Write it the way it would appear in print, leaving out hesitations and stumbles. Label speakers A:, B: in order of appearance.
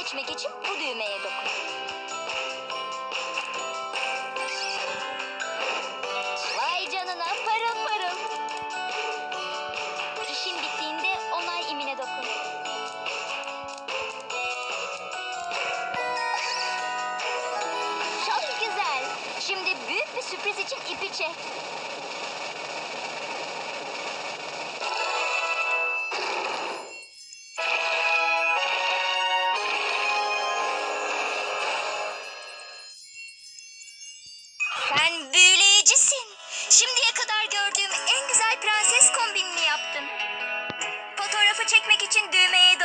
A: seçmek için bu düğmeye dokun. Vay canına, parıl parıl. İşin bittiğinde onay imine dokun. Çok güzel. Şimdi büyük bir sürpriz için ipi çek. Sen büyüleyicisin. Şimdiye kadar gördüğüm en güzel prenses kombinini yaptın. Fotoğrafı çekmek için düğmeye